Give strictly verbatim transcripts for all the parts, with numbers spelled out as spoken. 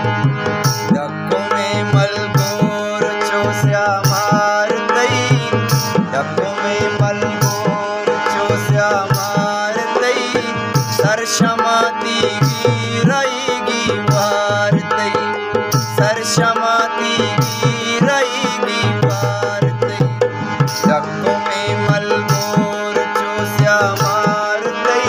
डक्को में मलगोर चोस्या मारतई, डक्को में मलगोर चोस्या मारतई, सरशमाती गिरईगी वारतई, सरशमाती गिरईगी वारतई, डक्को में मलगोर चोस्या मारतई।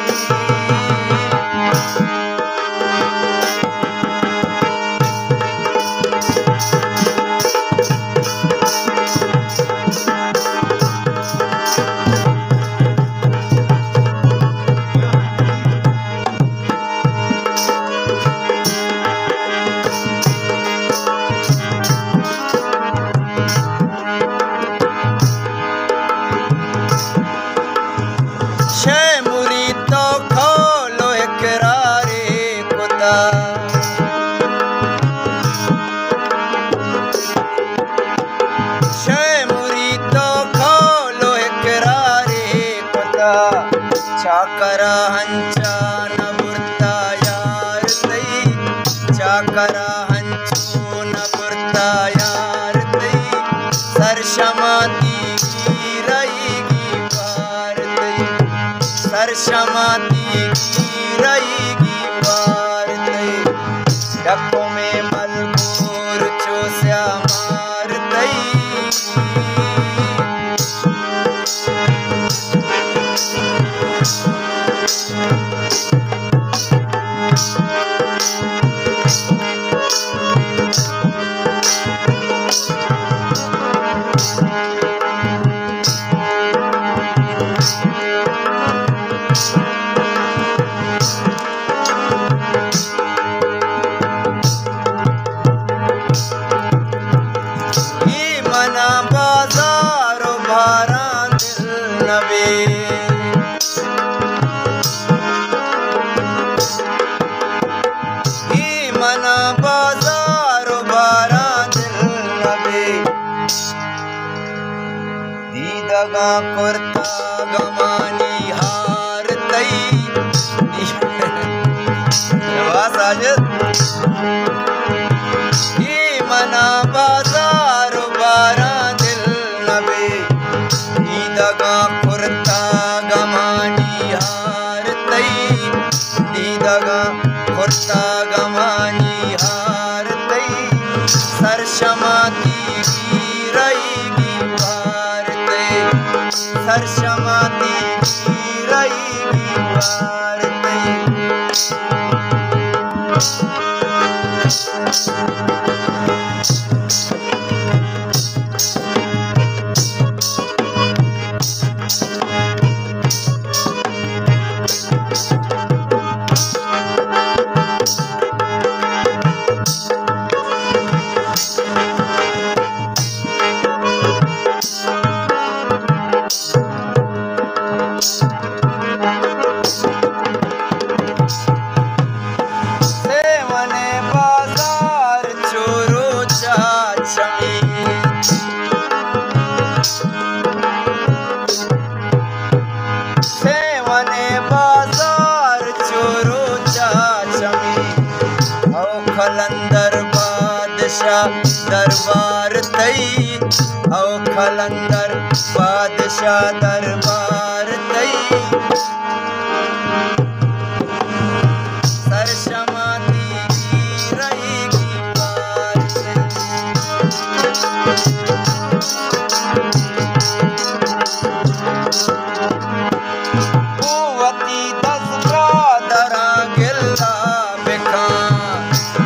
चाकरा हंचा न बुरता यार तई, चाकरा हंचो न बुरता यार तई, सरशमाती गिरईगी वार तई, सरशमाती गिरईगी वार तई, डक्को में मलगोर चोस्या मारतई। दगा कुर्ता गमानी हार तई, ये मना बाजार बारा दिल नबे, दगा कुर्ता गमानी हार तई, दगा कुर्ता गमानी हार तई, सरशमाती गिरईगी वार तई, सरशमाती गिरईगी वार तई। खलंदर बादशाह दरबार तई, औ खलंदर बादशाह दरबार तई, सरशमाती गिरईगी वार कुवती दस ब्रादरा गिल्ला बेखान,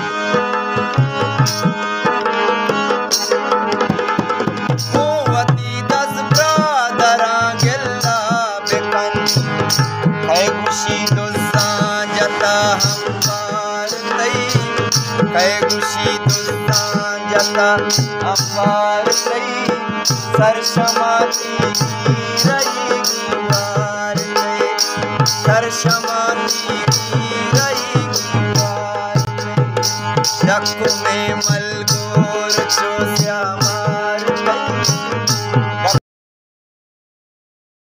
कुवती दस ब्रादरा गिल्ला बेखान, है खुशी दुस्सा जता हमार तई, है खुशी दुस्सा जता हमार तई, सरशमाती गिरईगी वार तई, सरशमाती गिरईगी वार तई, डक्को में